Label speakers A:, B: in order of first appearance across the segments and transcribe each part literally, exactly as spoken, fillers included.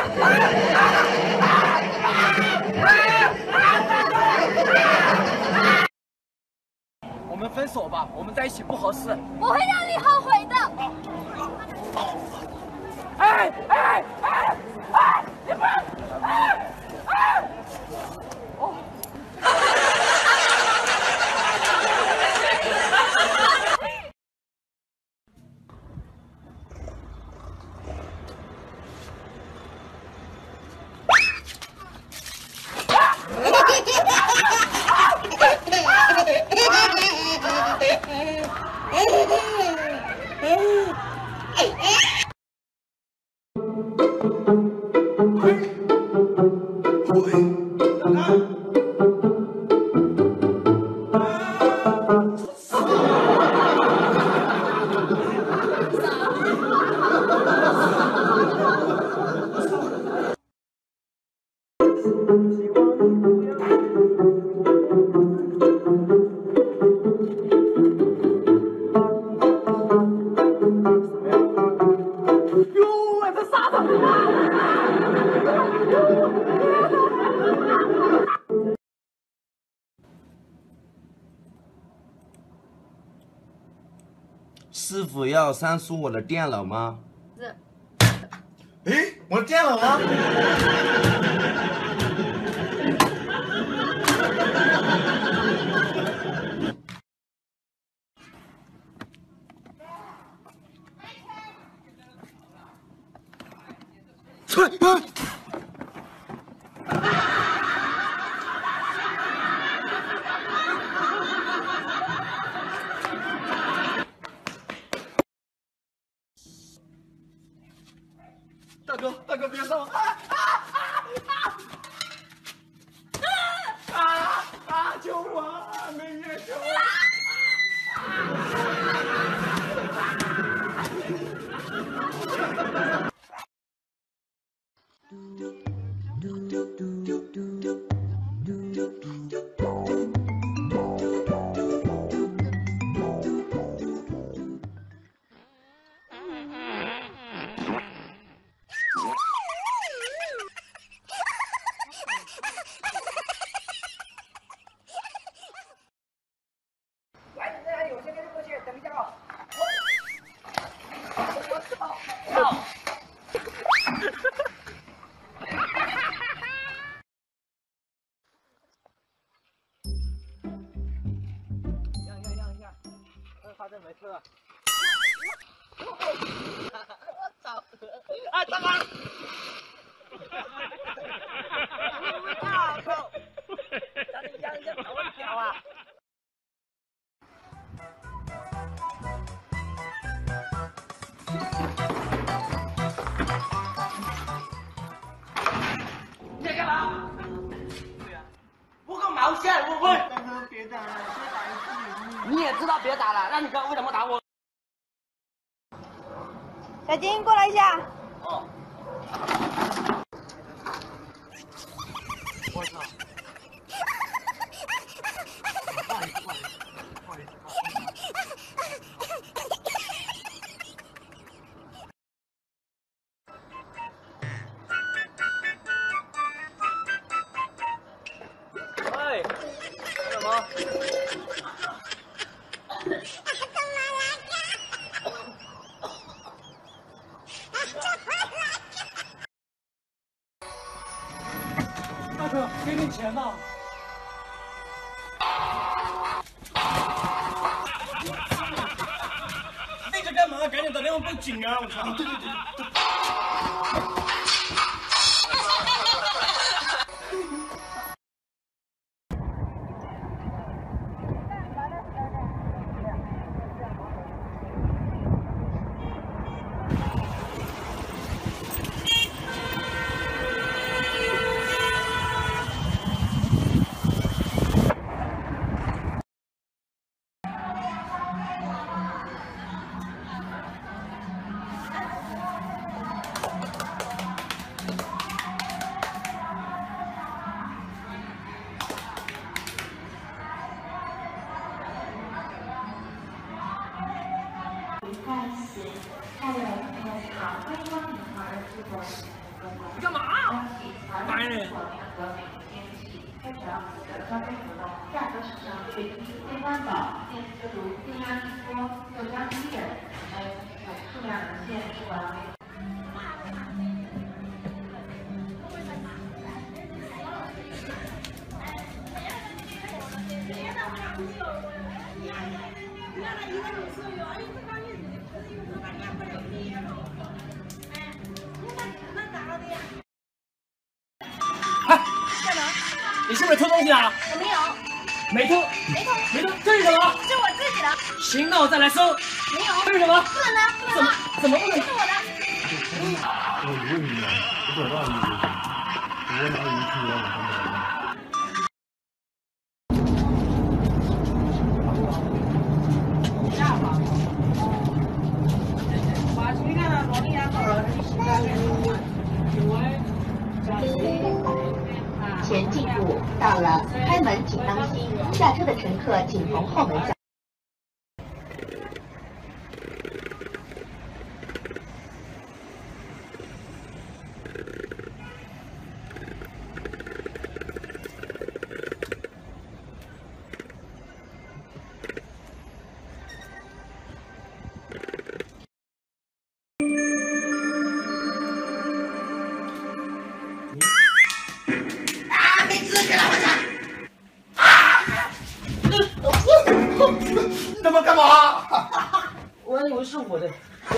A: 我们分手吧，我们在一起不合适。
B: 我会让你后悔的。
A: 哎哎哎哎！你不要！哎哎！哦。
C: 师傅要删除我的电脑吗？
B: 是。
D: 哎，我的电脑呢？出来！大哥，大哥，别上！啊啊啊啊啊！救我！美女，救我！
A: 发现没事了。
E: 我操！啊，大妈！我操！咱这杨家好屌啊！你在干嘛？对呀，我个毛线！我问。
D: 大哥，别打了，再打一次也无
E: 你也知道别打了，那你刚为什么打我？
B: 小金，过来一下。
E: 哦。
D: 我操！不好意思，不好意思，不好意思，不好意思。
A: 喂，干什么？
D: 大哥，给点钱吧。背着干嘛？赶紧打电话报警啊！我操！对对对对。
F: 开始，还有那个好观光女孩儿，如果
E: 你干嘛？烦人！
F: 价格史上最低，健康宝、电磁炉、电压低波、六加一人，还有数量有限，不完美。
E: 你是不是偷东西啊？
B: 我没有，
E: 没偷，
B: 没偷，
E: 没偷，这是什么？
B: 是我自己的。
E: 行，那我再来搜。
B: 没有，
E: 这是什么？
B: 不能拿，不能拿，
E: 怎么不能？
B: 是我的。
D: 我问你啊，我多少意思？我哪有一去我马上买。
F: 前进入到了，开门请当心，下车的乘客请从后门下。
D: 你他妈干嘛？
E: 我还以为是我的。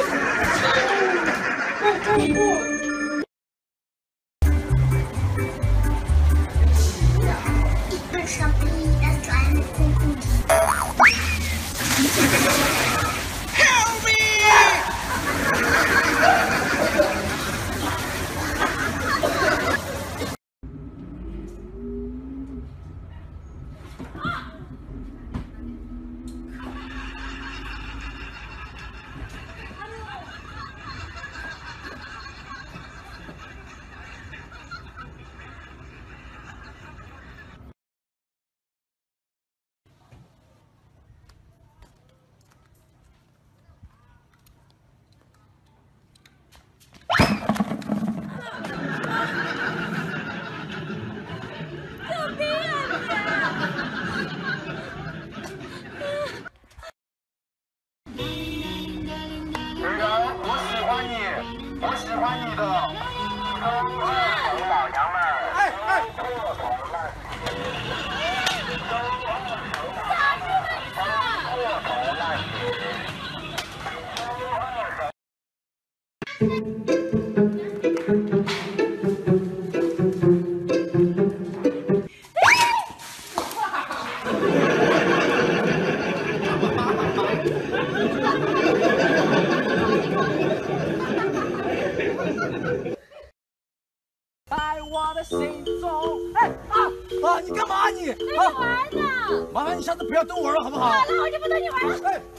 A: 在我的心中，哎啊啊！你干嘛你？
B: 跟你玩呢。
A: 麻烦你下次不要逗我了，好不好？
B: 好了，我就不逗你玩了。
A: 哎。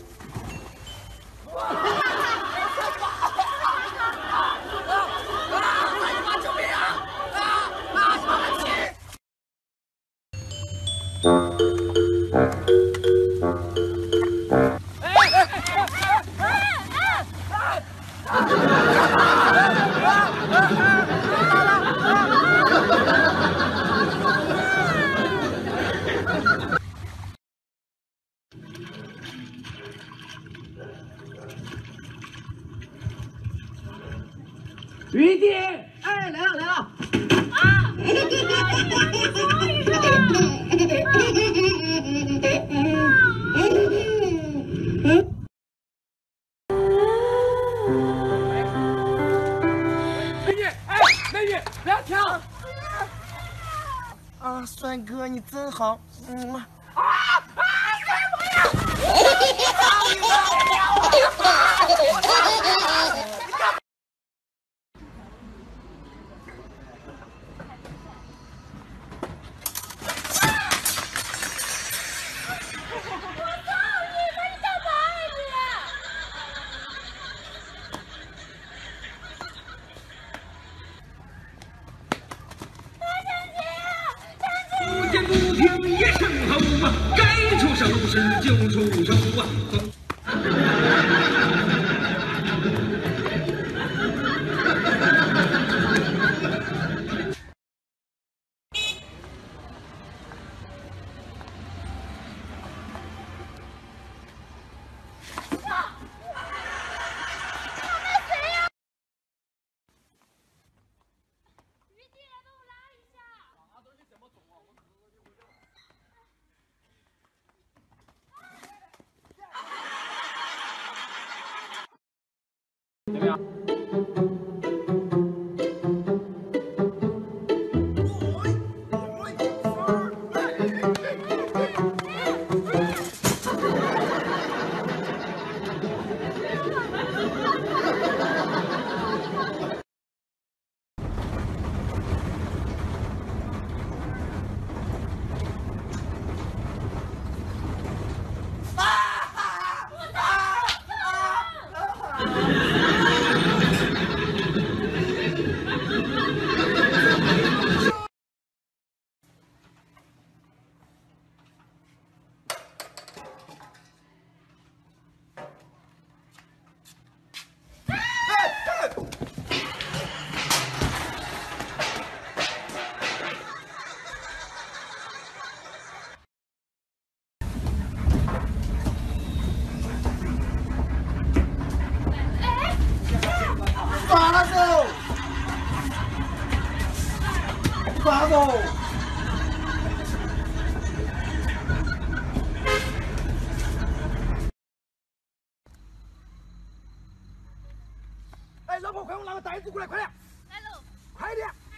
E: 雨滴，哎，来了来了！
B: 啊！你终于是
A: 美女，哎，美女，不要跳！
E: 啊，帅哥，你真好，嗯。
A: 啊啊！帅我呀！
G: 不见不听一声吼啊，该出手时就出手啊！
A: 怎么样？
D: 抓走！抓走！
A: 哎，老婆，快用那个袋子过来，快点！
B: 来喽！
A: 快点！